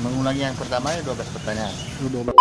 mengulangi yang pertama 12 pertanyaan. 12.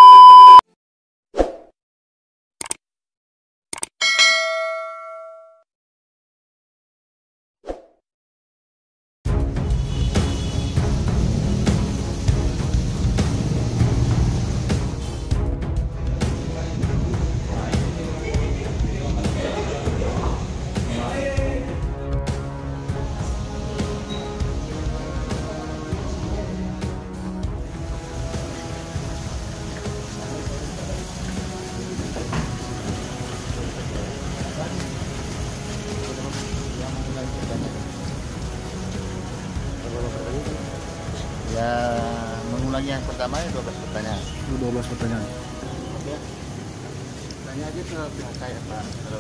Ya, mengulangi yang pertama 12 pertanyaan. 12 pertanyaan. Oke. Tanya aja ke pihak saya, Pak.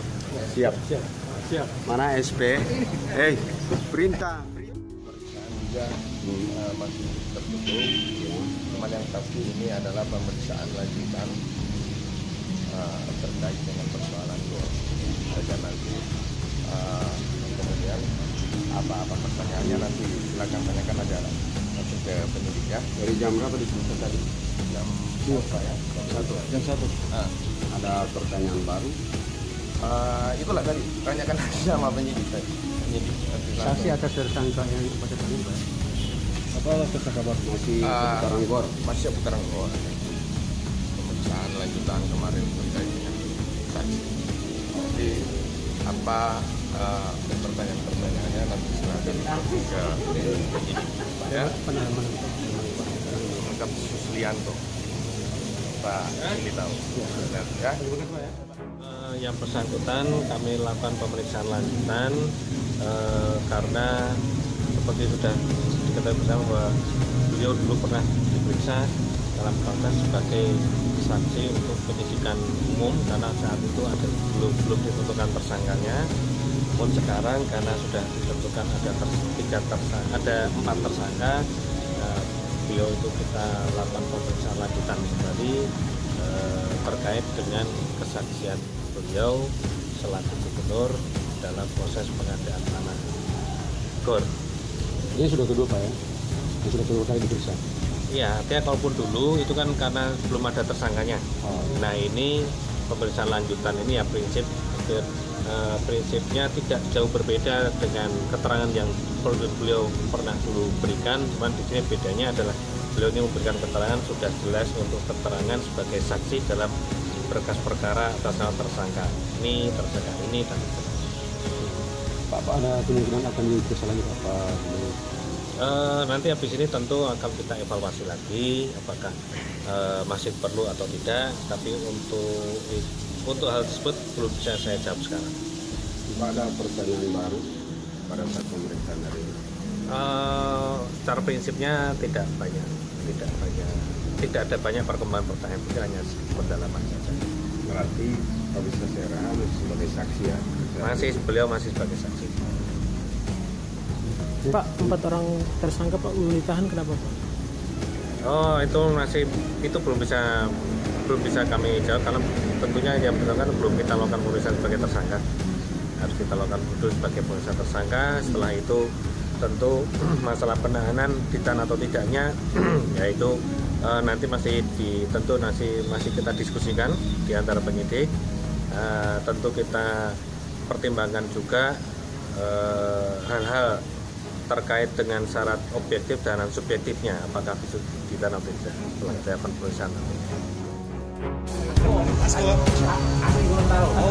Siap. Mana SP? Perintah. Pemeriksaan juga masih tertutup. Cuma yang pasti ini adalah pemeriksaan lanjutan terkait dengan persoalan gol. Dan nanti kemudian apa pertanyaannya nanti silakan tanyakan aja langsung ke penyidik ya. Dari jam berapa disebutkan tadi? Jam 2 ya. Jam 1. Ada pertanyaan baru. Itulah tadi tanyakan sama penyidik tadi. Saksi atas tersangka yang pada tadi, Pak. Apa tersangka baru? Masih seputaran gor. Masih seputaran gor. Pemeriksaan lanjutan kemarin terkait dengan saksi. Jadi apa pertanyaan-pertanyaannya nanti silakan ke penyidik ya. Lengkap Suslianto. Pak ini tahu. Ya. Yang bersangkutan kami lakukan pemeriksaan lanjutan karena seperti sudah diketahui bersama bahwa beliau dulu pernah diperiksa dalam konteks sebagai saksi untuk penyidikan umum karena saat itu belum ditentukan tersangkanya. Namun sekarang karena sudah ditentukan ada 4 tersangka, beliau itu kita lakukan pemeriksaan lanjutan kembali terkait dengan kesaksian beliau selaku gubernur dalam proses pengadaan tanah GOR. Ini sudah kedua, Pak ya? Ini sudah kedua kali diperiksa. Iya, artinya kalaupun dulu itu kan karena belum ada tersangkanya. Nah ini pemeriksaan lanjutan ini ya prinsipnya tidak jauh berbeda dengan keterangan yang beliau pernah dulu berikan. Cuman di sini bedanya adalah beliau ini memberikan keterangan sudah jelas untuk keterangan sebagai saksi dalam berkas perkara atas nama tersangka ini, tersangka ini dan Pak, ada kemungkinan akan diperiksa lagi, Pak? Nanti habis ini tentu akan kita evaluasi lagi apakah masih perlu atau tidak. Tapi untuk hal tersebut belum bisa saya jawab sekarang. Pak, ada pertanyaan baru pada saat pemeriksaan hari ini? Secara prinsipnya tidak ada banyak perkembangan pertanyaan, itu hanya pendalaman saja. Berarti Pak Bisa Sera masih sebagai saksi ya? Beliau masih sebagai saksi. Pak, 4 orang tersangka Pak belum ditahan, kenapa Pak? Oh, itu belum bisa kami jawab karena tentunya yang bersangkutan belum kita lakukan pemeriksaan sebagai tersangka. Harus kita lakukan dulu sebagai pemeriksaan tersangka. Setelah itu tentu masalah penahanan ditahan atau tidaknya yaitu nanti masih kita diskusikan di antara penyidik. Tentu kita pertimbangkan juga hal-hal terkait dengan syarat objektif dan subjektifnya apakah bisa ditahan atau tidak setelah dilakukan pemeriksaan nanti.